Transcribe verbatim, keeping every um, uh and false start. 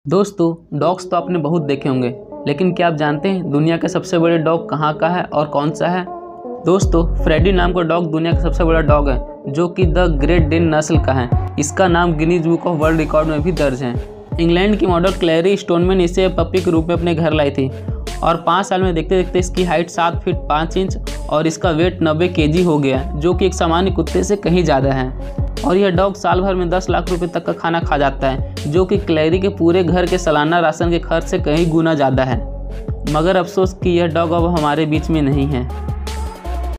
दोस्तों, डॉग्स तो आपने बहुत देखे होंगे, लेकिन क्या आप जानते हैं दुनिया के सबसे बड़े डॉग कहाँ का है और कौन सा है? दोस्तों, फ्रेडी नाम का डॉग दुनिया का सबसे बड़ा डॉग है, जो कि द ग्रेट डेन नस्ल का है। इसका नाम Guinness book of world record में भी दर्ज है। इंग्लैंड की मॉडल क्लैरी स्टोनमैन इसे पपी के रूप में अपने घर लाई थी और पाँच साल में देखते देखते इसकी हाइट सात फीट पाँच इंच और इसका वेट नब्बे केजी हो गया, जो कि एक सामान्य कुत्ते से कहीं ज़्यादा है। और यह डॉग साल भर में दस लाख रुपए तक का खाना खा जाता है, जो कि क्लैरी के पूरे घर के सालाना राशन के खर्च से कहीं गुना ज़्यादा है। मगर अफसोस कि यह डॉग अब हमारे बीच में नहीं है।